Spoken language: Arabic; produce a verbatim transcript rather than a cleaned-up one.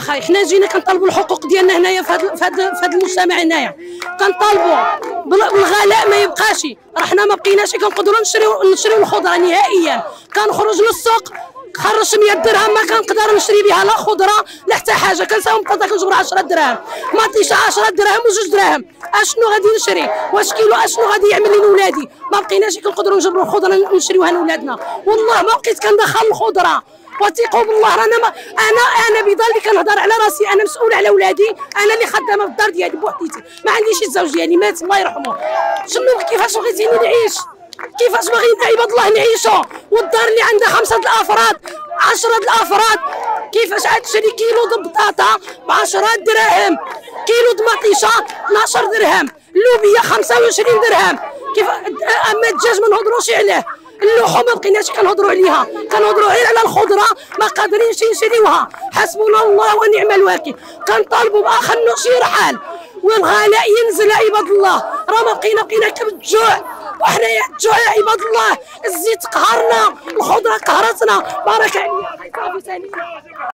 اخاي حنا جينا كنطالبوا الحقوق ديالنا هنايا في هذا في هذا المجتمع هنايا، كنطالبوا بالغلاء ما يبقاش، راه حنا ما بقيناش كنقدروا نشريو نشريو الخضره نهائيا، كنخرج للسوق خرج مية درهم ما كنقدر نشري بها لا خضره لا حتى حاجه، كنساوي بطاطا كنجبر عشرة دراهم، مطيشه عشرة دراهم وجوج دراهم، اشنو غادي نشري؟ واش كيلو اشنو غادي يعمل لي ولادي؟ ما بقيناش كنقدروا نجبروا الخضره نشريوها لولادنا، والله ما بقيت كندخل الخضره، وثيقوا بالله رانا ما انا انا بذلك كنهضر على راسي، انا مسؤوله على ولادي، انا اللي خدامه في الدار ديالي بوحديتي، ما عنديش الزوج ديالي مات الله يرحمه، شنو كيفاش بغيتيني نعيش؟ كيفاش باغيين عباد الله نعيشوا؟ والدار اللي عندها خمسه الافراد عشرة الافراد كيفاش عاد تشري كيلو د البطاطا ب عشرة دراهم، كيلو د مطيشه اثناش درهم، اللوبيه خمسة وعشرين درهم، كيف اما الدجاج ما نهضروش عليه، اللحوم ما بقيناش كنهضروا عليها، كنهضروا غير على الخضره ما قادرينش نشريوها، حسبنا الله ونعم الوكيل، كنطالبوا باخر شي رحال والغلاء ينزل عباد الله، راه ما بقينا بقينا كبالجوع، وحنايا الجوع يا عباد الله، الزيت قهرنا، الخضره قهرتنا، بارك عليا.